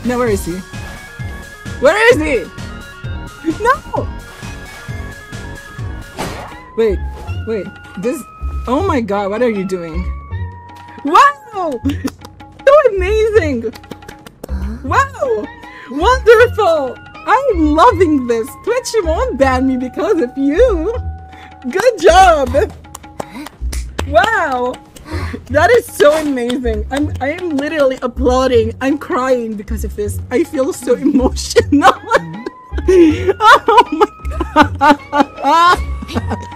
No, where is he? Where is he? No! Wait, this... Oh my god, what are you doing? Wow! So amazing! Wow! Wonderful! I'm loving this! Twitch won't ban me because of you! Good job! Wow! That is so amazing! I am literally applauding. I'm crying because of this. I feel so emotional. Oh my god!